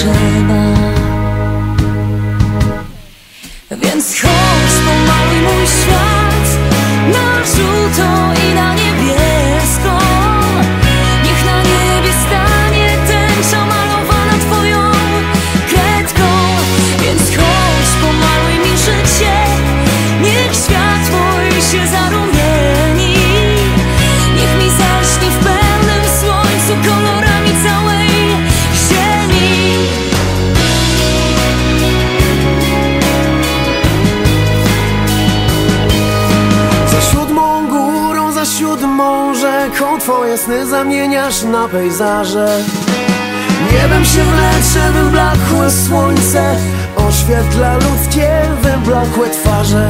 trzeba. Więc chodź, pomaluj mój świat na żółto i na niebiesko. Niech na niebie stanie tęcza malowana twoją kredką. Więc chodź, pomaluj mi życie, niech światło się zarumieni. Niech mi zaśnie w pełnym słońcu kolorami całej ziemi. Za siódmą górą, za siódmą rzeką twoje sny zamieniasz na pejzaże. Niebem się wlecze wyblakłe słońce, oświetla ludzkie wyblakłe twarze.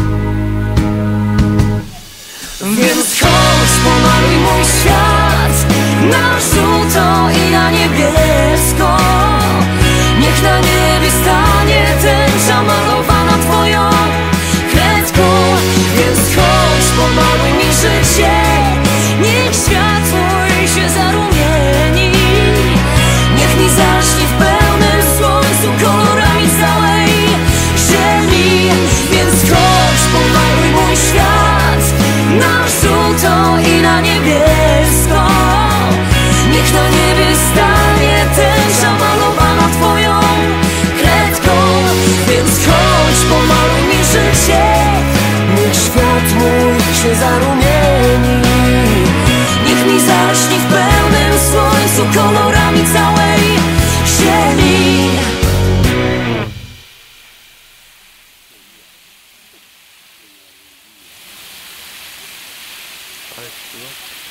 Więc chodź, pomaluj mój świat na żółto i na niebiesko. Niech na niebie stanie tęcza malowana twoją kredką. Więc chodź, pomaluj mi życie, niech światło się zarumieni. Niech mi zaśnie w pełnym słońcu kolorami całej ziemi. Więc chodź, pomaluj mój świat na żółto i na niebiesko. Niech na niebie stanie tęcza malowana twoją kredką. Więc chodź, pomaluj mi życie, Niech świat mój się zarumieni. niech mi zaśnie w pełnym słońcu kolorami całej ziemi. Ale